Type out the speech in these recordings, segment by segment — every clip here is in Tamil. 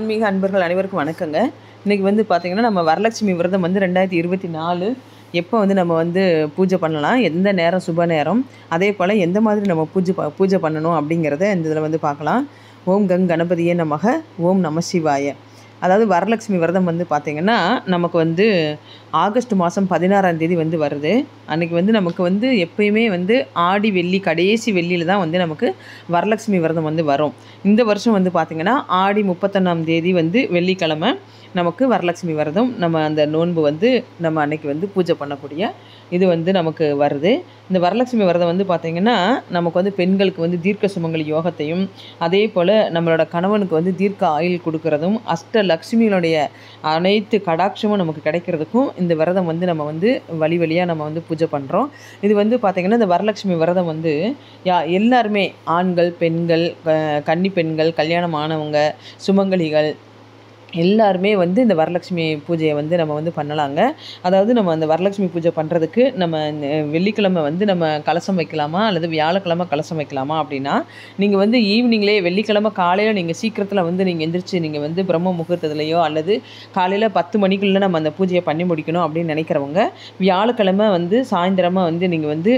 ஆன்மீக அன்பர்கள் அனைவருக்கும் வணக்கங்க. இன்றைக்கி வந்து பார்த்திங்கன்னா, நம்ம வரலட்சுமி விரதம் வந்து 2024 எப்போ வந்து நம்ம வந்து பூஜை பண்ணலாம், எந்த நேரம் சுப நேரம், அதே போல் எந்த மாதிரி நம்ம பூஜை பண்ணணும் அப்படிங்கிறத இந்த இதில் வந்து பார்க்கலாம். ஓம் கணபதியே நமக, ஓம் நம சிவாய. அதாவது வரலட்சுமி விரதம் வந்து பார்த்திங்கன்னா, நமக்கு வந்து ஆகஸ்ட் மாதம் 16ஆம் தேதி வந்து வருது. அன்றைக்கி வந்து நமக்கு வந்து எப்பயுமே வந்து ஆடி வெள்ளி கடைசி வெள்ளியில் தான் வந்து நமக்கு வரலட்சுமி விரதம் வந்து வரும். இந்த வருஷம் வந்து பார்த்திங்கன்னா ஆடி 31ஆம் தேதி வந்து வெள்ளிக்கிழமை நமக்கு வரலட்சுமி விரதம், நம்ம அந்த நோன்பு வந்து நம்ம அன்னைக்கு வந்து பூஜை பண்ணக்கூடிய இது வந்து நமக்கு வருது. இந்த வரலட்சுமி விரதம் வந்து பார்த்திங்கன்னா, நமக்கு வந்து பெண்களுக்கு வந்து தீர்க்க சுமங்கலி யோகத்தையும், அதே போல் நம்மளோட கணவனுக்கு வந்து தீர்க்க ஆயுள் கொடுக்கறதும், அஷ்டலக்ஷ்மியினுடைய அனைத்து கடாட்சமும் நமக்கு கிடைக்கிறதுக்கும் இந்த விரதம் வந்து நம்ம வந்து வழியாக நம்ம வந்து பூஜை பண்ணுறோம். இது வந்து பார்த்திங்கன்னா, இந்த வரலட்சுமி விரதம் வந்து எல்லாருமே ஆண்கள், பெண்கள், கன்னி பெண்கள், கல்யாணம் ஆனவங்க, சுமங்கலிகள் எல்லாருமே வந்து இந்த வரலட்சுமி பூஜையை வந்து நம்ம வந்து பண்ணலாங்க. அதாவது நம்ம அந்த வரலட்சுமி பூஜை பண்ணுறதுக்கு நம்ம வெள்ளிக்கிழமை வந்து நம்ம கலசம் வைக்கலாமா அல்லது வியாழக்கிழமை கலசம் வைக்கலாமா அப்படின்னா, நீங்கள் வந்து ஈவினிங்லேயே வெள்ளிக்கிழமை காலையில் நீங்கள் சீக்கிரத்தில் வந்து நீங்கள் எந்திரிச்சு நீங்கள் வந்து பிரம்ம முகூர்த்தத்துலேயோ அல்லது காலையில் 10 மணிக்குள்ளே நம்ம அந்த பூஜையை பண்ணி முடிக்கணும் அப்படின்னு நினைக்கிறவங்க, வியாழக்கிழமை வந்து சாயந்தரமாக வந்து நீங்கள் வந்து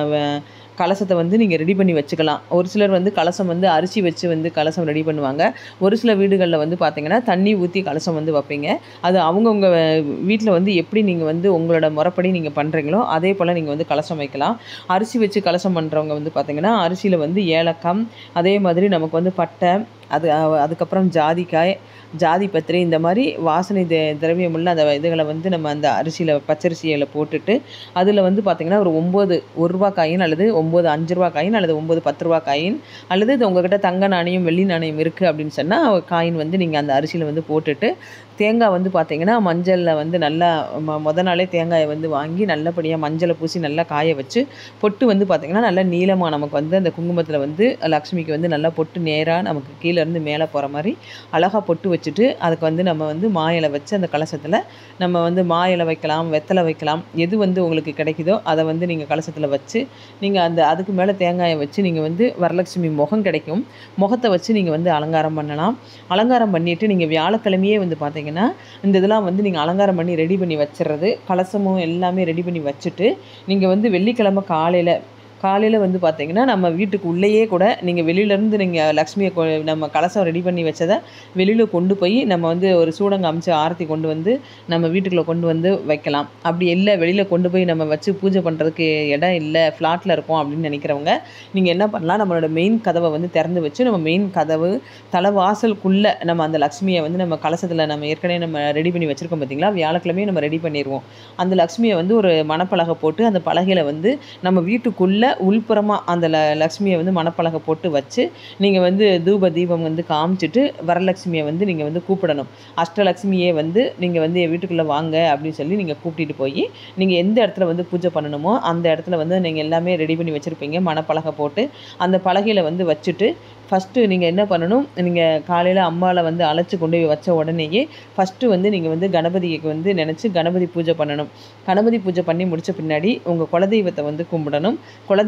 கலசத்தை வந்து நீங்கள் ரெடி பண்ணி வச்சுக்கலாம். ஒரு சிலர் வந்து கலசம் வந்து அரிசி வச்சு வந்து கலசம் ரெடி பண்ணுவாங்க. ஒரு சில வீடுகளில் வந்து பார்த்திங்கன்னா தண்ணி ஊற்றி கலசம் வந்து வைப்பீங்க. அது அவங்கவுங்க வீட்டில் வந்து எப்படி நீங்கள் வந்து உங்களோட முறைப்படி நீங்கள் பண்ணுறீங்களோ அதே போல் நீங்கள் வந்து கலசம் வைக்கலாம். அரிசி வச்சு கலசம் பண்ணுறவங்க வந்து பார்த்திங்கன்னா, அரிசியில் வந்து ஏலக்காய், அதே மாதிரி நமக்கு வந்து பட்டை, அதுக்கப்புறம் ஜாதிக்காய், ஜாதிபத்திரி, இந்த மாதிரி வாசனை திரவியமுள்ள அந்த இதுகளை வந்து நம்ம அந்த அரிசியில் பச்சரிசியில் போட்டுட்டு அதில் வந்து பார்த்திங்கன்னா ஒரு 9 1 காயின் அல்லது 9 5 காயின் அல்லது 9 10 காயின் அல்லது இது உங்கள்கிட்ட தங்க நாணயம் வெள்ளி நாணயம் இருக்குது அப்படின்னு சொன்னால் காயின் வந்து நீங்கள் அந்த அரிசியில் வந்து போட்டுட்டு, தேங்காய் வந்து பார்த்திங்கன்னா மஞ்சளில் வந்து நல்லா நாளே தேங்காயை வந்து வாங்கி நல்லபடியாக மஞ்சளை பூசி நல்லா காய வச்சு பொட்டு வந்து பார்த்திங்கன்னா நல்லா நீளமாக நமக்கு வந்து அந்த குங்குமத்தில் வந்து லக்ஷ்மிக்கு வந்து நல்லா பொட்டு நேராக நமக்கு கீழேருந்து மேலே போகிற மாதிரி அழகாக பொட்டு வச்சுட்டு அதுக்கு வந்து நம்ம வந்து மா இலை வச்சு அந்த கலசத்தில் நம்ம வந்து மா இலை வைக்கலாம், வெத்தலை வைக்கலாம், எது வந்து உங்களுக்கு கிடைக்குதோ அதை வந்து நீங்கள் கலசத்தில் வச்சு நீங்கள் அதுக்கு மேலே தேங்காயை வச்சு நீங்கள் வந்து வரலட்சுமி முகம் கிடைக்கும், முகத்தை வச்சு நீங்கள் வந்து அலங்காரம் பண்ணலாம். அலங்காரம் பண்ணிவிட்டு நீங்கள் வியாழக்கிழமையே வந்து பார்த்திங்கன்னா இந்த இதெல்லாம் வந்து நீங்கள் அலங்காரம் பண்ணி ரெடி பண்ணி வச்சிடுறது, கலசமும் எல்லாமே ரெடி பண்ணி வச்சுட்டு நீங்கள் வந்து வெள்ளிக்கிழமை காலையில் வந்து பார்த்திங்கன்னா நம்ம வீட்டுக்கு உள்ளேயே கூட நீங்கள் வெளியிலேருந்து நீங்கள் லக்ஷ்மியை நம்ம கலசம் ரெடி பண்ணி வச்சதை வெளியில் கொண்டு போய் நம்ம வந்து ஒரு சூடம் காமிச்சு ஆரத்தி கொண்டு வந்து நம்ம வீட்டுக்குள்ளே கொண்டு வந்து வைக்கலாம். அப்படி இல்லை வெளியில் கொண்டு போய் நம்ம வச்சு பூஜை பண்ணுறதுக்கு இடம் இல்லை, ஃப்ளாட்டில் இருக்கோம் அப்படின்னு நினைக்கிறவங்க நீங்கள் என்ன பண்ணலாம், நம்மளோட மெயின் கதவை வந்து திறந்து வச்சு நம்ம மெயின் கதவு தலைவாசலுக்குள்ளே நம்ம அந்த லக்ஷ்மியை வந்து நம்ம கலசத்தில் நம்ம ஏற்கனவே நம்ம ரெடி பண்ணி வச்சுருக்கோம் பார்த்திங்களா, வியாழக்கிழமையே நம்ம ரெடி பண்ணிடுவோம். அந்த லக்ஷ்மியை வந்து ஒரு மணப்பலகை போட்டு அந்த பலகையில் வந்து நம்ம வீட்டுக்குள்ளே உள்புறமாக அந்த லக்ஷ்மியை வந்து மணப்பலகை போட்டு வச்சு நீங்கள் வந்து தூப தீபம் வந்து காமிச்சிட்டு வரலட்சுமியை வந்து நீங்கள் வந்து கூப்பிடணும். அஷ்டலக்ஷ்மியே வந்து நீங்கள் வந்து என் வீட்டுக்குள்ளே வாங்க அப்படின்னு சொல்லி நீங்கள் கூப்பிட்டு போய் நீங்கள் எந்த இடத்துல வந்து பூஜை பண்ணணுமோ அந்த இடத்துல வந்து நீங்கள் எல்லாமே ரெடி பண்ணி வச்சுருப்பீங்க, மணப்பலகை போட்டு அந்த பலகையில் வந்து வச்சுட்டு ஃபஸ்ட்டு நீங்கள் என்ன பண்ணணும், நீங்கள் காலையில் அம்மாவை வந்து அழைச்சி கொண்டு போய் வச்ச உடனேயே ஃபஸ்ட்டு வந்து நீங்கள் வந்து கணபதிக்கு வந்து நினச்சி கணபதி பூஜை பண்ணணும். கணபதி பூஜை பண்ணி முடித்த பின்னாடி உங்கள் குலதெய்வத்தை வந்து கும்பிடணும்.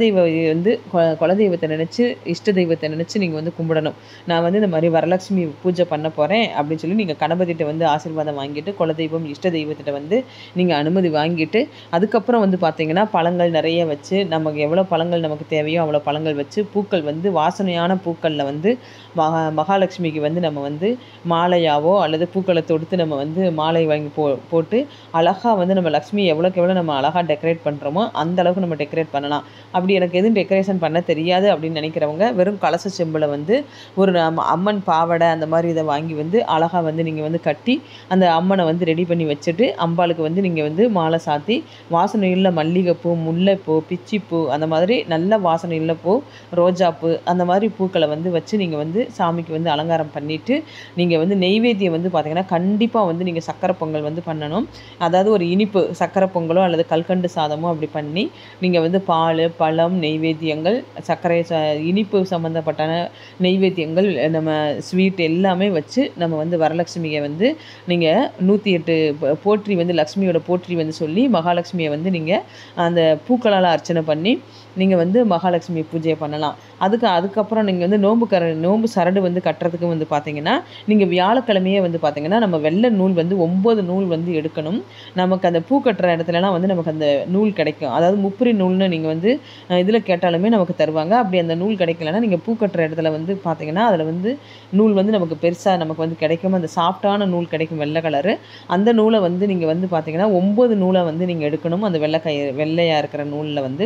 குலதெய்வத்தை நினச்சி இஷ்ட தெய்வத்தை நினச்சி நீங்கள் வந்து கும்பிடணும். நான் வந்து இந்த மாதிரி வரலட்சுமி பூஜை பண்ண போகிறேன் அப்படின்னு சொல்லி நீங்கள் கணபதிகிட்ட வந்து ஆசீர்வாதம் வாங்கிட்டு குலதெய்வம் இஷ்ட தெய்வத்திட்ட வந்து நீங்கள் அனுமதி வாங்கிட்டு அதுக்கப்புறம் வந்து பார்த்திங்கன்னா பழங்கள் நிறைய வச்சு நமக்கு எவ்வளோ பழங்கள் நமக்கு தேவையோ அவ்வளோ பழங்கள் வச்சு பூக்கள் வந்து வாசனையான பூக்களில் வந்து மகாலட்சுமிக்கு வந்து நம்ம வந்து மாலையாவோ அல்லது பூக்களை தொடுத்து நம்ம வந்து மாலை வாங்கி போட்டு அழகாக வந்து நம்ம லக்ஷ்மி எவ்வளோக்கு எவ்வளோ நம்ம அழகாக டெக்கரேட் பண்ணுறோமோ அந்த அளவுக்கு நம்ம டெக்கரேட் பண்ணலாம். அப்படி எனக்கு எதுவும் டெக்கரேஷன் பண்ண தெரியாது அப்படின்னு நினைக்கிறவங்க வெறும் கலச செம்பில் வந்து ஒரு அம்மன் பாவடை அந்த மாதிரி இதை வாங்கி வந்து அழகாக வந்து நீங்கள் வந்து கட்டி அந்த அம்மனை வந்து ரெடி பண்ணி வச்சுட்டு அம்பாளுக்கு வந்து நீங்கள் வந்து மாலை சாத்தி வாசனையுள்ள மல்லிகைப்பூ, முல்லைப்பூ, பிச்சிப்பூ, அந்த மாதிரி நல்ல வாசனையுள்ள பூ, ரோஜாப்பூ, அந்த மாதிரி பூக்களை வந்து வச்சு நீங்கள் வந்து சாமிக்கு வந்து அலங்காரம் பண்ணிவிட்டு நீங்கள் வந்து நெய்வேத்தியம் வந்து பார்த்திங்கன்னா கண்டிப்பாக வந்து நீங்கள் சக்கரை பொங்கல் வந்து பண்ணணும். அதாவது ஒரு இனிப்பு சக்கரை பொங்கலோ அல்லது கல்கண்டு சாதமோ அப்படி பண்ணி நீங்கள் வந்து பால், பழம், நெய்வேத்தியங்கள், சர்க்கரை இனிப்பு சம்மந்தப்பட்ட நெய்வேத்தியங்கள், நம்ம ஸ்வீட் எல்லாமே வச்சு நம்ம வந்து வரலட்சுமியை வந்து நீங்கள் 108 போற்றி வந்து லக்ஷ்மியோட போற்றி வந்து சொல்லி மகாலட்சுமியை வந்து நீங்கள் அந்த பூக்களால் அர்ச்சனை பண்ணி நீங்கள் வந்து மகாலட்சுமி பூஜையை பண்ணலாம். அதுக்கப்புறம் நீங்கள் வந்து நோம்பு சரடு வந்து கட்டுறதுக்கு வந்து பார்த்தீங்கன்னா, நீங்கள் வியாழக்கிழமையே வந்து பார்த்தீங்கன்னா, நம்ம வெள்ளை நூல் வந்து 9 நூல் வந்து எடுக்கணும். நமக்கு அந்த பூ கட்டுற இடத்துலலாம் வந்து நமக்கு அந்த நூல் கிடைக்கும். அதாவது முப்பிரி நூல்னு நீங்கள் வந்து இதில கேட்டாலுமே நமக்கு தருவாங்க. அப்படி அந்த நூல் கிடைக்கலன்னா, நீங்க பூ கட்டுற இடத்துல வந்து பார்த்தீங்கன்னா, அதில வந்து நூல் வந்து நமக்கு பெருசா நமக்கு வந்து கிடைக்கும். அந்த சாஃப்ட்டான நூல் கிடைக்கும் வெள்ளை கலரு. அந்த நூல வந்து நீங்க வந்து பார்த்தீங்கன்னா, 9 நூல வந்து நீங்க எடுக்கணும். அந்த வெள்ளையா இருக்கிற நூல்ல வந்து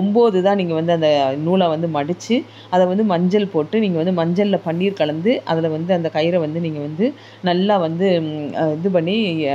9 தான் நீங்க வந்து அந்த நூல வந்து மடிச்சு, அத வந்து மஞ்சள் போட்டு, நீங்க வந்து மஞ்சள்ல பன்னீர் கலந்து, அதில வந்து அந்த கயிற வந்து நீங்க வந்து நல்லா வந்து இது பண்ணி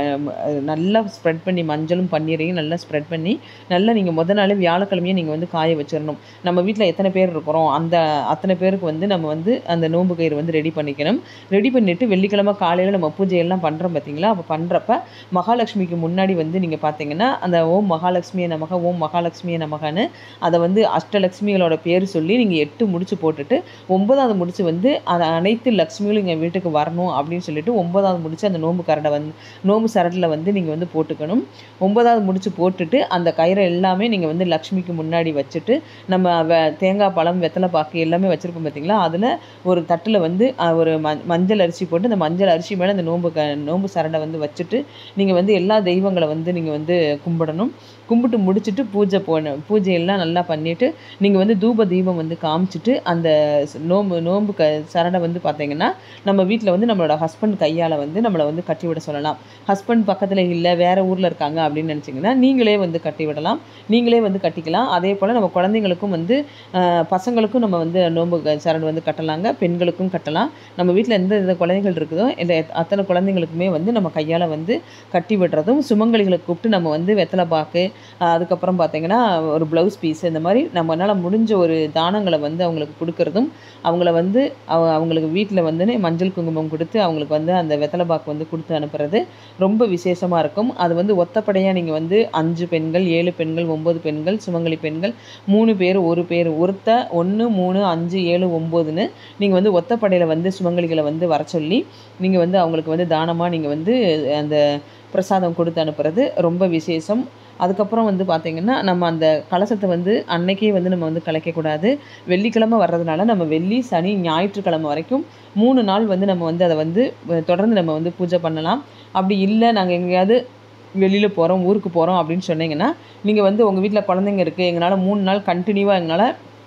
நல்லா ஸ்ப்ரெட் பண்ணி மஞ்சளும், பன்னீரையும் நல்லா ஸ்ப்ரெட் பண்ணி, நல்லா நீங்க நாளே வியாழக்கிழமையே நீங்க வந்து காய வச்சிரணும். நம்ம வீட்ல எத்தனை பேர் இருக்கிறோம், அத்தனை பேருக்கு வந்து நம்ம வந்து அந்த நோம்பு கயிறு வந்து ரெடி பண்ணிக்கணும். ரெடி பண்ணிட்டு வெள்ளிக்கிழமை காலையில நம்ம பூஜையெல்லாம் பண்றோம் பார்த்தீங்களா? அப்ப பண்றப்ப மகாலட்சுமிக்கு முன்னாடி வந்து நீங்க பார்த்தீங்கன்னா, அந்த ஓம் மகாலட்சுமியே நமக, ஓம் மகாலட்சுமியே நமகன்னு அத வந்து அஷ்டலட்சுமிகளோட பேர் சொல்லி நீங்க 8 முடிச்சு போட்டுட்டு, 9வது முடிச்சு வந்து அனைத்து லட்சுமிகளும் எங்க வீட்டுக்கு வரணும் அப்படின்னு சொல்லிட்டு 9வது முடிச்சு அந்த நோம்பு சரடுல வந்து நீங்க வந்து போட்டுக்கணும். 9வது முடிச்சு போட்டுட்டு, அந்த கயிற எல்லாமே நீங்க வந்து லட்சுமிக்கு முன்னாடி வச்சுட்டு, நம்ம தேங்காய் பழம், வெத்தலை பாக்கு எல்லாமே வச்சிருப்போம் பார்த்தீங்களா? அதில ஒரு தட்டுல வந்து ஒரு மஞ்சள் அரிசி போட்டு, அந்த மஞ்சள் அரிசி மேல அந்த நோம்பு சரட வந்து வச்சுட்டு, நீங்க வந்து எல்லா தெய்வங்கள வந்து நீங்க வந்து கும்பிடணும். கும்பிட்டு முடிச்சுட்டு பூஜையெல்லாம் நல்லா பண்ணிட்டு, நீங்க வந்து தூப தீபம் வந்து காமிச்சுட்டு, அந்த நோம்பு சரட வந்து பார்த்தீங்கன்னா, நம்ம வீட்ல வந்து நம்மளோட ஹஸ்பண்ட் கையால வந்து நம்மள வந்து கட்டிவிட சொல்லலாம். ஹஸ்பண்ட் பக்கத்துல இல்ல, வேற ஊர்ல இருக்காங்க அப்படின்னு நினைச்சீங்கன்னா, நீங்களே வந்து கட்டி விடலாம். நீங்களே வந்து கட்டிக்கலாம். அதேபோல நம்ம குழந்தைங்களுக்கும் வந்து பசங்களுக்கும் நம்ம வந்து நோம்பு சரடு வந்து கட்டலாங்க. பெண்களுக்கும் கட்டலாம். நம்ம வீட்ல எந்த குழந்தைகள் இருக்குதோ, அத்தனை குழந்தைங்களுக்குமே வந்து நம்ம கையால வந்து கட்டி விடுறதும், சுமங்கலிகள கூப்பிட்டு நம்ம வந்து வெத்தலை பாக்கு, அதுக்கப்புறம் பார்த்தீங்கன்னா, ஒரு ப்ளவுஸ் பீஸ் இந்த மாரி நம்மனால முடிஞ்ச ஒரு தானங்கள வந்து அவங்களுக்கு குடுக்குறதும், அவங்கள வந்து அவங்களுக்கு வீட்ல வந்து மஞ்சள் குங்குமம் குடுத்து, அவங்களுக்கு வந்து அந்த வெத்தலை பாக்கு வந்து குடுத்து அனுப்புறது ரொம்ப விசேஷமா இருக்கும். அது வந்து ஒத்தப்படையா நீங்க வந்து 5 பெண்கள், 7 பெண்கள், 9 பெண்கள், சுமங்கலி பெண்கள், 3 பேர், 1 பேர், 1, 3, 5, 7, 9ன்னு நீங்க வந்து ஒத்தப்படையில வந்து சுமங்கலிகள வந்து வர சொல்லி, நீங்க வந்து அவங்களுக்கு வந்து தானமா நீங்க வந்து அந்த பிரசாதம் குடுத்து அனுப்புறது ரொம்ப விசேஷம். அதுக்கப்புறம் வந்து பார்த்தீங்கன்னா, நம்ம அந்த கலசத்த வந்து அன்னைக்கே வந்து நம்ம வந்து கலைக்கக்கூடாது. வெள்ளிக்கிழமை வர்றதுனால நம்ம வெள்ளி, சனி, ஞாயிற்றுக்கிழமை வரைக்கும் 3 நாள் வந்து நம்ம வந்து அத வந்து தொடர்ந்து நம்ம வந்து பூஜை பண்ணலாம். அப்படி இல்ல, நாங்க எங்கேயாவது வெளியில போறோம், ஊருக்கு போறோம் அப்படின்னு சொன்னீங்கன்னா, நீங்க வந்து உங்க வீட்ல குழந்தைங்க இருக்கு, எங்கனால 3 நாள் கன்டினியூவா எங்கனால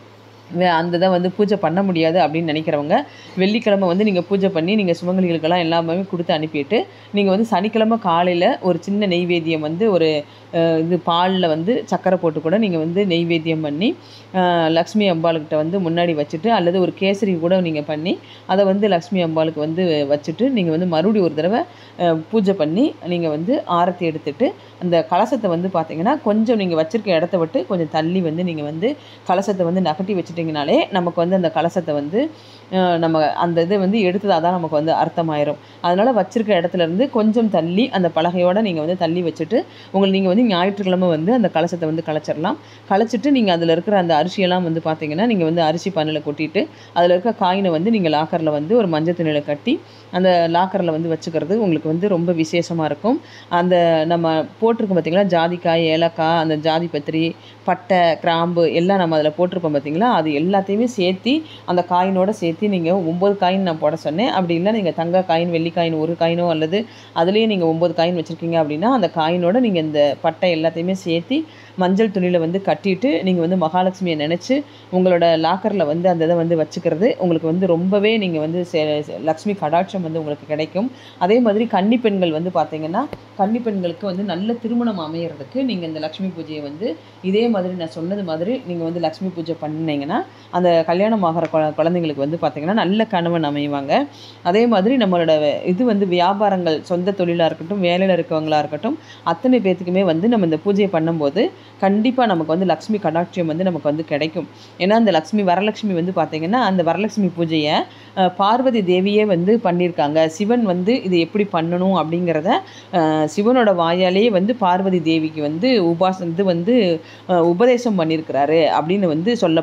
அந்த இத வந்து பூஜை பண்ண முடியாது அப்படின்னு நினைக்கிறவங்க, வெள்ளிக்கிழமை வந்து நீங்க பூஜை பண்ணி, நீங்க சுமங்கலிகளுக்கெல்லாம் எல்லாமே குடுத்து அனுப்பிட்டு, நீங்க வந்து சனிக்கிழமை காலையில ஒரு சின்ன நெய்வேத்தியம் வந்து ஒரு இது பால்ல வந்து சர்க்கரை போட்டு கூட நீங்க வந்து நெய்வேத்தியம் பண்ணி, லக்ஷ்மி அம்பாளுக்கிட்ட வந்து முன்னாடி வச்சுட்டு, அல்லது ஒரு கேசரி கூட நீங்க பண்ணி, அத வந்து லக்ஷ்மி அம்பாளுக்கு வந்து வச்சுட்டு, நீங்க வந்து மறுபடியும் ஒரு தடவ பூஜை பண்ணி, நீங்க வந்து ஆரத்தி எடுத்துட்டு, அந்த கலசத்த வந்து பார்த்தீங்கன்னா, கொஞ்சம் நீங்க வச்சிருக்க இடத்த விட்டு கொஞ்சம் தள்ளி வந்து நீங்க வந்து கலசத்த வந்து நகட்டி வச்சுட்டிங்கனாலே, நமக்கு வந்து அந்த கலசத்த வந்து நம்ம அந்த இத வந்து எடுத்ததா தான் நமக்கு வந்து அர்த்தமாயிரும். அதனால வச்சிருக்க இடத்துலருந்து கொஞ்சம் தள்ளி, அந்த பலகையோட நீங்க வந்து தள்ளி வச்சுட்டு, நீங்க வந்து ஞாயிற்றுக்கிழமை வந்து அந்த கலசத்த வந்து கலைச்சிரலாம். கலைச்சிட்டு நீங்க அதில இருக்கிற அந்த அரிசியெல்லாம் வந்து பார்த்தீங்கன்னா, நீங்க வந்து அரிசி பானையில கொட்டிட்டு, அதில இருக்க காயின வந்து நீங்க லாக்கர்ல வந்து ஒரு மஞ்சள் துணியில கட்டி, அந்த லாக்கர்ல வந்து வச்சுக்கிறது உங்களுக்கு வந்து ரொம்ப விசேஷமா இருக்கும். அந்த நம்ம போட்டிருக்கோம் பார்த்தீங்களா, ஜாதிக்காய், ஏலக்காய், அந்த ஜாதி பத்திரி, பட்டை, கிராம்பு எல்லாம் நம்ம அதில போட்டிருப்போம் பார்த்தீங்களா, அது எல்லாத்தையுமே சேர்த்தி, அந்த காயினோட சேர்த்தி நீங்க 9 காயின் நான் போட சொன்னேன். அப்படி இல்ல, நீங்க தங்க காயின், வெள்ளி காயின் 1 காயினோ அல்லது அதிலேயே நீங்க 9 காயின் வச்சிருக்கீங்க அப்படின்னா, அந்த காயினோட நீங்க இந்த பட்டை எல்லாத்தையுமே சேர்த்தி மஞ்சள் துணியில வந்து கட்டிட்டு, நீங்க வந்து மகாலட்சுமிய நினைச்சு உங்களோட லாக்கர்ல வந்து அந்த இத வந்து வச்சுக்கிறது, உங்களுக்கு வந்து ரொம்பவே நீங்க வந்து லக்ஷ்மி கடாட்சம் வந்து உங்களுக்கு கிடைக்கும். அதே மாதிரி கன்னி பெண்கள் வந்து பார்த்தீங்கன்னா, கன்னி பெண்களுக்கு வந்து நல்ல திருமணம் அமையறதுக்கு நீங்க இந்த லக்ஷ்மி பூஜைய வந்து இதே மாதிரி நான் சொன்னது மாதிரி நீங்க வந்து லக்ஷ்மி பூஜை பண்ணீங்கன்னா, அந்த கல்யாணம் ஆகுற குழந்தைங்களுக்கு வந்து பார்த்தீங்கன்னா, நல்ல கணவன் அமைவாங்க. அதே மாதிரி நம்மளோட இது வந்து வியாபாரங்கள், சொந்த தொழிலா இருக்கட்டும், வேலையில இருக்கவங்களா இருக்கட்டும், அத்தனை பேத்துக்குமே வந்து நம்ம இந்த பூஜைய பண்ணும்போது, கண்டிப்பா நமக்கு வந்து லக்ஷ்மி கடாட்சியம் வந்து நமக்கு வந்து கிடைக்கும். ஏன்னா, அந்த வரலட்சுமி வந்து பார்த்தீங்கன்னா, அந்த வரலட்சுமி பூஜைய பார்வதி தேவியே வந்து பண்ணியிருக்காங்க. சிவன் வந்து இது எப்படி பண்ணணும் அப்படிங்கிறத சிவனோட வாயாலேயே வந்து பார்வதி தேவிக்கு வந்து இது வந்து உபதேசம் பண்ணியிருக்கிறாரு அப்படின்னு வந்து சொல்லப்படுது.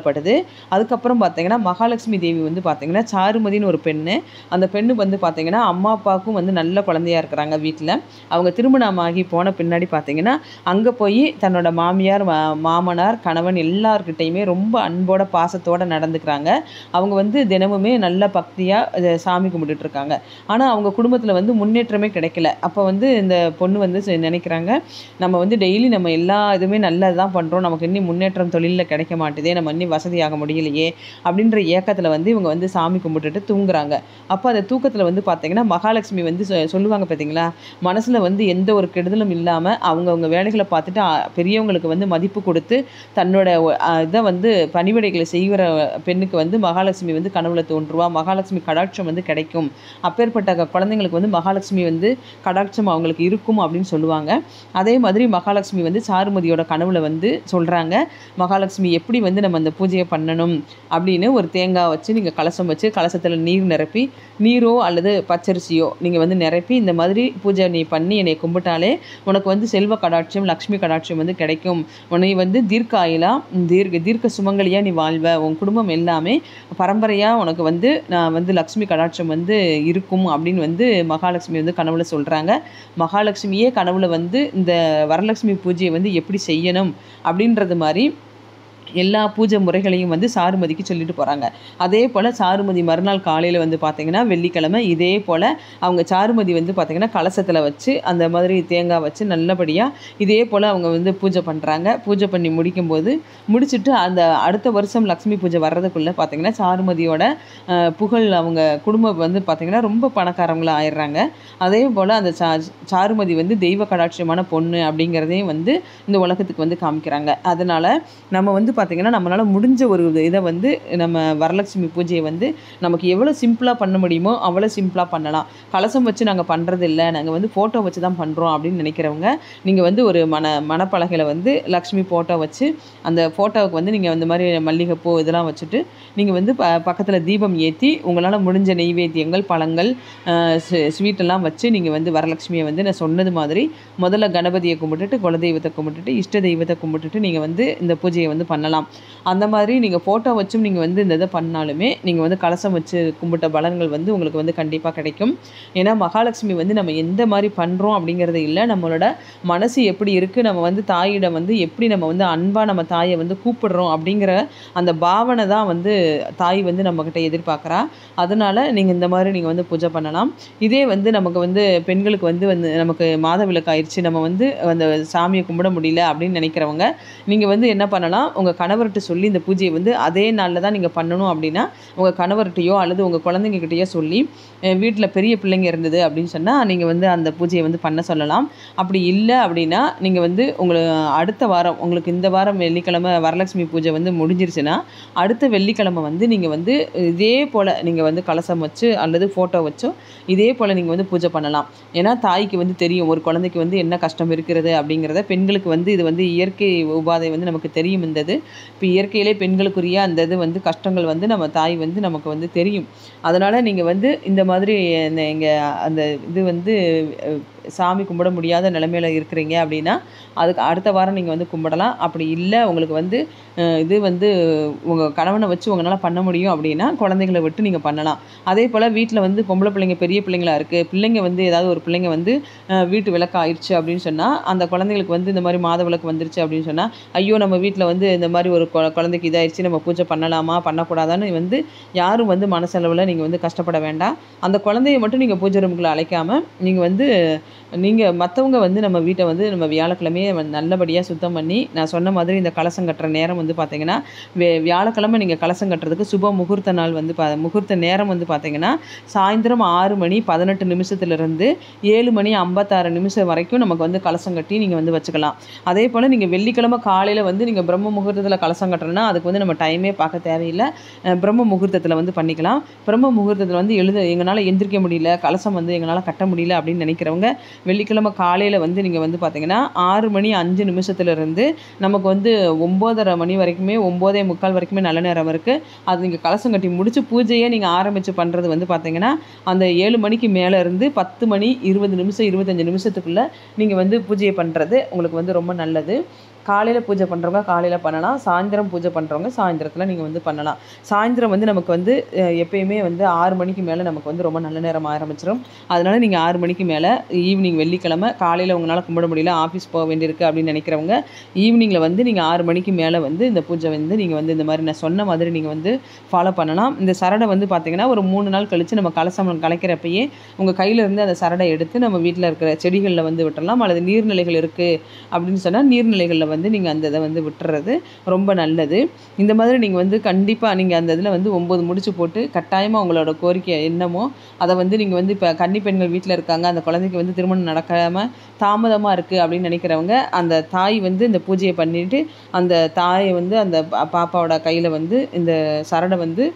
அதுக்கப்புறம் பார்த்தீங்கன்னா மகாலட்சுமி தேவி வந்து பார்த்தீங்கன்னா சாருமதின்னு ஒரு பெண்ணு. அந்த பெண்ணு வந்து பார்த்தீங்கன்னா அம்மா அப்பாவுக்கும் வந்து நல்ல குழந்தையா இருக்கிறாங்க வீட்டில். அவங்க திருமணமாகி போன பின்னாடி பார்த்தீங்கன்னா அங்கே போய் தன்னோட மாமியார், மாமனார், கணவன் எல்லார்கிட்டையுமே ரொம்ப அன்போட பாசத்தோட நடந்துக்கிறாங்க. அவங்க வந்து தினமுமே நல்ல பக்தியாக சாமி கும்பிட்டுட்டு இருக்காங்க. ஆனால் அவங்க குடும்பத்தில் வந்து முன்னேற்றமே கிடைக்கல. அப்போ வந்து இந்த பொண்ணு வந்து நினைக்கிறாங்க, நம்ம வந்து டெய்லி நம்ம எல்லா இதுவுமே நல்லது தான் பண்ணுறோம், நமக்கு இன்னும் முன்னேற்றம் தொழிலில் கிடைக்க மாட்டுதே, நம்ம இன்னும் வசதியாக முடியலையே அப்படின்ற ஏக்கத்தில் வந்து இவங்க வந்து சாமி கும்பிட்டுட்டு தூங்குறாங்க. அப்போ அந்த தூக்கத்தில் வந்து பார்த்தீங்கன்னா மகாலட்சுமி வந்து சொல்லுவாங்க பார்த்தீங்களா, மனசில் வந்து எந்த ஒரு கெடுதலும் இல்லாமல் அவங்கவுங்க வேலைகளை பார்த்துட்டு பெரியவங்களுக்கு வந்து மதிப்பு கொடுத்து தன்னோட இதை வந்து பணிவிடைகளை செய்கிற பெண்ணுக்கு வந்து மகாலட்சுமி வந்து கனவுல தோன்றுவா. மகாலட்சுமி கடாட்சம் வந்து கிடைக்கும். அப்பேற்பட்ட குழந்தைங்களுக்கு வந்து மகாலட்சுமி வந்து கடாட்சம் அவங்களுக்கு இருக்கும் அப்படின்னு சொல்லுவாங்க. அதே மாதிரி மகாலட்சுமி வந்து சாருமதியோட கனவுல வந்து சொல்கிறாங்க, மகாலட்சுமி எப்படி வந்து நம்ம அந்த பூஜையை பண்ணணும் அப்படின்னு. ஒரு தேங்காய் வச்சு நீங்கள் கலசம் வச்சு கலசத்தில் நீர் நிரப்பி, நீரோ அல்லது பச்சரிசியோ நீங்கள் வந்து நிரப்பி இந்த மாதிரி பூஜை நீ பண்ணி என்னை கும்பிட்டாலே உனக்கு வந்து செல்வ கடாட்சியம், லக்ஷ்மி கடாட்சியம் வந்து கிடைக்கும். உன்னை வந்து தீர்க்க சுமங்கலியாக நீ வாழ்வ. உன் குடும்பம் எல்லாமே பரம்பரையாக உனக்கு வந்து நான் வந்து லக்ஷ்மி கடாட்சம் வந்து இருக்கும் அப்படின்னு வந்து மகாலட்சுமி வந்து கனவுல சொல்கிறாங்க. மகாலட்சுமியே கனவுல வந்து இந்த வரலட்சுமி பூஜையை வந்து எப்படி செய்யணும் அப்படின்றது மாதிரி எல்லா பூஜை முறைகளையும் வந்து சாருமதிக்கு சொல்லிட்டு போகிறாங்க. அதே போல் சாருமதி மறுநாள் காலையில் வந்து பார்த்திங்கன்னா வெள்ளிக்கிழமை இதே போல் அவங்க சாருமதி வந்து பார்த்திங்கன்னா கலசத்தில் வச்சு அந்த மாதிரி தேங்காய் வச்சு நல்லபடியாக இதே போல் அவங்க வந்து பூஜை பண்ணுறாங்க. பூஜை பண்ணி முடிச்சுட்டு அந்த அடுத்த வருஷம் லக்ஷ்மி பூஜை வர்றதுக்குள்ளே பார்த்திங்கன்னா சாருமதியோட புகழ் அவங்க குடும்பம் வந்து பார்த்திங்கன்னா ரொம்ப பணக்காரங்களாக ஆயிடுறாங்க. அதே போல் அந்த சாருமதி வந்து தெய்வ கடாட்சியமான பொண்ணு அப்படிங்கிறதையும் வந்து இந்த உலகத்துக்கு வந்து காமிக்கிறாங்க. அதனால் நம்ம வந்து பார்த்திங்கன்னா நம்மளால் முடிஞ்ச ஒரு இதை வந்து நம்ம வரலட்சுமி பூஜையை வந்து நமக்கு எவ்வளோ சிம்பிளாக பண்ண முடியுமோ அவ்வளோ சிம்பிளாக பண்ணலாம். கலசம் வச்சு நாங்கள் பண்ணுறது இல்லை, நாங்கள் வந்து ஃபோட்டோ வச்சு தான் பண்ணுறோம் அப்படின்னு நினைக்கிறவங்க நீங்கள் வந்து ஒரு மணப்பலகையில் வந்து லக்ஷ்மி ஃபோட்டோ வச்சு அந்த ஃபோட்டோவுக்கு வந்து நீங்கள் இந்த மாதிரி மல்லிகைப்பூ இதெல்லாம் வச்சுட்டு நீங்கள் வந்து பக்கத்தில் தீபம் ஏற்றி உங்களால் முடிஞ்ச நெய்வேத்தியங்கள், பழங்கள், ஸ்வீட்டெல்லாம் வச்சு நீங்கள் வந்து வரலட்சுமியை வந்து நான் சொன்னது மாதிரி முதல்ல கணபதியை கும்பிட்டுட்டு, குலதெய்வத்தை கும்பிட்டுட்டு, இஷ்ட தெய்வத்தை கும்பிட்டுட்டு நீங்கள் வந்து இந்த பூஜையை வந்து பண்ணலாம். அந்த மாதிரி நீங்கள் ஃபோட்டோ வச்சும் நீங்கள் வந்து இந்த இதை பண்ணாலுமே நீங்கள் வந்து கலசம் வச்சு கும்பிட்ட பலன்கள் வந்து உங்களுக்கு வந்து கண்டிப்பாக கிடைக்கும். ஏன்னா மகாலட்சுமி வந்து நம்ம எந்த மாதிரி பண்ணுறோம் அப்படிங்கிறது இல்லை, நம்மளோட மனசு எப்படி இருக்குது, நம்ம வந்து தாயிடம் வந்து எப்படி நம்ம வந்து அன்பாக நம்ம தாயை வந்து கூப்பிடுறோம் அப்படிங்கிற அந்த பாவனை தான் வந்து தாய் வந்து நம்மக்கிட்ட எதிர்பார்க்குறா. அதனால் நீங்கள் இந்த மாதிரி நீங்கள் வந்து பூஜை பண்ணலாம். இதே வந்து நமக்கு வந்து பெண்களுக்கு வந்து நமக்கு மாத விலக்கு ஆயிடுச்சு, நம்ம வந்து அந்த சாமியை கும்பிட முடியல அப்படின்னு நினைக்கிறவங்க நீங்கள் வந்து என்ன பண்ணலாம், உங்கள் கணவர்கிட்ட சொல்லி இந்த பூஜையை வந்து அதே நாளில் தான் நீங்கள் பண்ணணும் அப்படின்னா உங்கள் கணவர்கிட்டையோ அல்லது உங்கள் குழந்தைங்கக்கிட்டையோ சொல்லி வீட்டில் பெரிய பிள்ளைங்க இருந்தது அப்படின்னு சொன்னால் நீங்கள் வந்து அந்த பூஜையை வந்து பண்ண சொல்லலாம். அப்படி இல்லை அப்படின்னா நீங்கள் வந்து அடுத்த வாரம் உங்களுக்கு இந்த வாரம் வெள்ளிக்கிழமை வரலட்சுமி பூஜை வந்து முடிஞ்சிருச்சுன்னா அடுத்த வெள்ளிக்கிழமை வந்து நீங்கள் வந்து இதே போல் நீங்கள் வந்து கலசம் வச்சு அல்லது ஃபோட்டோ வச்சோ இதே போல் நீங்கள் வந்து பூஜை பண்ணலாம். ஏன்னா தாய்க்கு வந்து தெரியும் ஒரு குழந்தைக்கு வந்து என்ன கஷ்டம் இருக்கிறது அப்படிங்கிறத. பெண்களுக்கு வந்து இது வந்து இயற்கை உபாதை வந்து நமக்கு தெரியும். இருந்தது இப்போ இயற்கையிலே பெண்களுக்குரிய அந்த இது வந்து கஷ்டங்கள் வந்து நம்ம தாய் வந்து நமக்கு வந்து தெரியும். அதனால் நீங்கள் வந்து இந்த மாதிரி இங்கே அந்த இது வந்து சாமி கும்பிட முடியாத நிலைமையில் இருக்கிறீங்க அப்படின்னா அதுக்கு அடுத்த வாரம் நீங்கள் வந்து கும்பிடலாம். அப்படி இல்லை உங்களுக்கு வந்து இது வந்து உங்கள் கணவனை வச்சு உங்களால் பண்ண முடியும் அப்படின்னா குழந்தைங்களை விட்டு நீங்கள் பண்ணலாம். அதே போல் வீட்டில் வந்து பொம்பளை பிள்ளைங்க பெரிய பிள்ளைங்களா இருக்குது, பிள்ளைங்க வந்து ஏதாவது ஒரு பிள்ளைங்க வந்து வீட்டு விளக்கு ஆயிடுச்சு அப்படின்னு சொன்னால் அந்த குழந்தைங்களுக்கு வந்து இந்த மாதிரி மாத விளக்கு வந்துருச்சு அப்படின்னு சொன்னால் ஐயோ நம்ம வீட்டில் வந்து இந்த மாதிரி ஒரு குழந்தைக்கு இதாகிடுச்சு நம்ம பூஜை பண்ணலாமா பண்ணக்கூடாதான்னு வந்து யாரும் வந்து மனசளவில் நீங்கள் வந்து கஷ்டப்பட வேண்டாம். அந்த குழந்தைய மட்டும் நீங்கள் பூஜை ரூமுக்குள்ளே அழைக்காமல் நீங்கள் வந்து மற்றவங்க வந்து நம்ம வீட்டை வந்து நம்ம வியாழக்கிழமையே நல்லபடியாக சுத்தம் பண்ணி நான் சொன்ன மாதிரி இந்த கலசம் கட்டுற நேரம் வந்து பார்த்திங்கன்னா வியாழக்கிழமை நீங்கள் கலசம் கட்டுறதுக்கு சுப முகூர்த்த நாள் வந்து முகூர்த்த நேரம் வந்து பார்த்திங்கன்னா சாயந்தரம் 6:18 7:56 வரைக்கும் நமக்கு வந்து கலசம் கட்டி நீங்கள் வந்து வச்சுக்கலாம். அதே போல் நீங்கள் வெள்ளிக்கிழமை காலையில் வந்து நீங்கள் பிரம்ம முகூர்த்தத்தில் கலசம் கட்டுறோன்னா அதுக்கு வந்து நம்ம டைமே பார்க்க தேவையில்லை, பிரம்ம முகூர்த்தத்தில் வந்து பண்ணிக்கலாம். பிரம்ம முகூர்த்தத்தில் வந்து எங்களால் எந்திரிக்க முடியல, கலசம் வந்து எங்களால் கட்ட முடியல அப்படின்னு நினைக்கிறவங்க வெள்ளிக்கிழமை காலையில் வந்து நீங்கள் வந்து பார்த்திங்கன்னா 6:05 நமக்கு வந்து 9:30 மணி வரைக்குமே 9:45 வரைக்குமே நல்ல நேரம் இருக்குது. அது நீங்கள் கலசம் கட்டி முடிச்சு பூஜையை நீங்கள் ஆரம்பித்து பண்ணுறது வந்து பார்த்திங்கன்னா அந்த 7 மணிக்கு மேலே இருந்து 10:20 25 நிமிஷத்துக்குள்ளே நீங்கள் வந்து பூஜையை பண்ணுறது உங்களுக்கு வந்து ரொம்ப நல்லது. காலையில் பூஜை பண்ணுறவங்க காலையில் பண்ணலாம், சாயந்தரம் பூஜை பண்ணுறவங்க சாயந்தரத்தில் நீங்கள் வந்து பண்ணலாம். சாயந்தரம் வந்து நமக்கு வந்து எப்பயுமே வந்து 6 மணிக்கு மேலே நமக்கு வந்து ரொம்ப நல்ல நேரம் ஆரம்பிச்சிடும். அதனால் நீங்கள் 6 மணிக்கு மேலே ஈவினிங் வெள்ளிக்கிழமை காலையில் உங்களால் கும்பிட முடியல, ஆஃபீஸ் போக வேண்டியிருக்கு அப்படின்னு நினைக்கிறவங்க ஈவினிங்கில் வந்து நீங்கள் 6 மணிக்கு மேலே வந்து இந்த பூஜை வந்து நீங்கள் வந்து இந்த மாதிரி நான் சொன்ன மாதிரி நீங்கள் வந்து ஃபாலோ பண்ணலாம். இந்த சரடை வந்து பார்த்திங்கன்னா ஒரு 3 நாள் கழித்து நம்ம கலசம் கலைக்கிறப்பயே உங்கள் கையிலேருந்து அந்த சரடை எடுத்து நம்ம வீட்டில் இருக்கிற செடிகளில் வந்து விட்டுறலாம். அல்லது நீர்நிலைகள் இருக்குது அப்படின்னு சொன்னால் நீர்நிலைகளில் வந்து நீங்கள் அந்த இதை வந்து விட்டுறது ரொம்ப நல்லது. இந்த மாதிரி நீங்கள் வந்து கண்டிப்பாக நீங்கள் அந்த இதில் வந்து 9 முடிச்சு போட்டு கட்டாயமாக உங்களோட கோரிக்கை என்னமோ அதை வந்து நீங்கள் வந்து இப்போ கன்னி பெண்கள் வீட்டில் இருக்காங்க, அந்த குழந்தைக்கு வந்து திருமணம் நடக்காமல் தாமதமாக இருக்குது அப்படின்னு நினைக்கிறவங்க அந்த தாய் வந்து இந்த பூஜையை பண்ணிவிட்டு அந்த தாயை வந்து அந்த பாப்பாவோட கையில் வந்து இந்த சரடை வந்து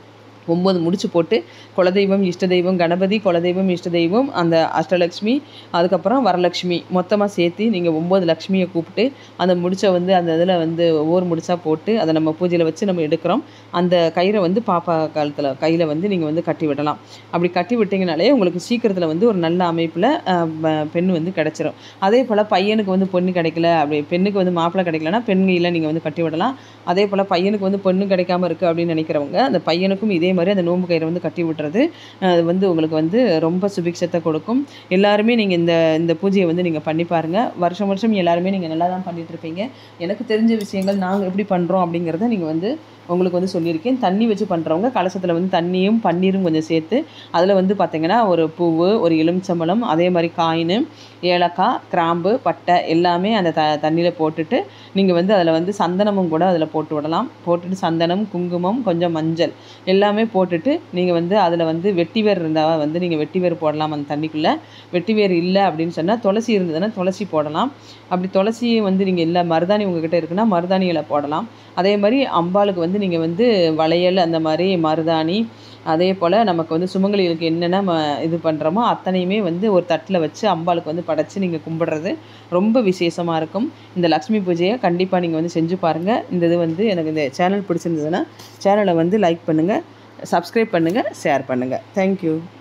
9 முடிச்சு போட்டு குலதெய்வம், இஷ்ட தெய்வம், கணபதி, குலதெய்வம், இஷ்ட தெய்வம், அந்த அஷ்டலக்ஷ்மி, அதுக்கப்புறம் வரலட்சுமி மொத்தமாக சேர்த்து நீங்கள் 9 லக்ஷ்மியை கூப்பிட்டு அந்த முடிச்சை வந்து அந்த இதில் வந்து ஒவ்வொரு முடிச்சாக போட்டு அதை நம்ம பூஜையில் வச்சு நம்ம எடுக்கிறோம். அந்த கயிறை வந்து பாப்பா கையில் வந்து நீங்கள் வந்து கட்டி விடலாம். அப்படி கட்டி விட்டிங்கனாலே உங்களுக்கு சீக்கிரத்தில் வந்து ஒரு நல்ல அமைப்பில் பெண் வந்து கிடச்சிரும். அதே போல் பையனுக்கு வந்து பொண்ணு கிடைக்கல, அப்படி பெண்ணுக்கு வந்து மாப்பிள்ளை கிடைக்கலன்னா பெண்கையில் நீங்கள் வந்து கட்டி விடலாம். அதே போல் பையனுக்கு வந்து பொண்ணு கிடைக்காம இருக்குது அப்படின்னு நினைக்கிறவங்க அந்த பையனுக்கும் இதே மாதிரி அந்த நோம்பு கயிறை வந்து கட்டி விட்டுறது அது வந்து உங்களுக்கு வந்து ரொம்ப சுபிக்ஷத்தை கொடுக்கும். எல்லாருமே நீங்கள் இந்த பூஜையை வந்து நீங்கள் பண்ணி பாருங்கள். வருஷம் வருஷம் எல்லாருமே நீங்கள் நல்லா தான் பண்ணிகிட்ருப்பீங்க. எனக்கு தெரிஞ்ச விஷயங்கள் நாங்கள் எப்படி பண்ணுறோம் அப்படிங்கிறத நீங்கள் வந்து உங்களுக்கு வந்து சொல்லியிருக்கேன். தண்ணி வச்சு பண்ணுறவங்க கலசத்தில் வந்து தண்ணியும் பன்னீரும் கொஞ்சம் சேர்த்து அதில் வந்து பார்த்திங்கன்னா ஒரு பூவு, ஒரு எலுமிச்சம்பழம், அதே மாதிரி காயின், ஏலக்காய், கிராம்பு, பட்டை எல்லாமே அந்த தண்ணியில் போட்டுட்டு நீங்கள் வந்து அதில் வந்து சந்தனமும் கூட அதில் போட்டு விடலாம். போட்டுட்டு சந்தனம், குங்குமம், கொஞ்சம் மஞ்சள் எல்லாமே போட்டுட்டு நீங்கள் வந்து அதில் வந்து வெட்டிவேர் இருந்தால் வந்து நீங்கள் வெட்டிவேர் போடலாம் அந்த தண்ணிக்குள்ளே. வெட்டிவேர் இல்லை அப்படின்னு சொன்னால் துளசி இருந்ததுன்னா துளசி போடலாம். அப்படி துளசியை வந்து நீங்கள் இல்லை மருதாணி உங்கள்கிட்ட இருக்குன்னா மருதாணிகளை போடலாம். அதே மாதிரி அம்பாளுக்கு வந்து நீங்கள் வந்து வளையல், அந்த மாதிரி மருதாணி, அதே போல் நமக்கு வந்து சுமங்கலிகளுக்கு என்னென்ன இது பண்ணுறோமோ அத்தனையுமே வந்து ஒரு தட்டில் வச்சு அம்பாளுக்கு வந்து படைச்சி நீங்கள் கும்பிடுறது ரொம்ப விசேஷமாக இருக்கும். இந்த லக்ஷ்மி பூஜையை கண்டிப்பாக நீங்கள் வந்து செஞ்சு பாருங்கள். இந்த இது வந்து எனக்கு இந்த சேனல் பிடிச்சிருந்ததுன்னா சேனலை வந்து லைக் பண்ணுங்கள், சப்ஸ்கிரைப் பண்ணுங்கள், ஷேர் பண்ணுங்கள். தேங்க்யூ.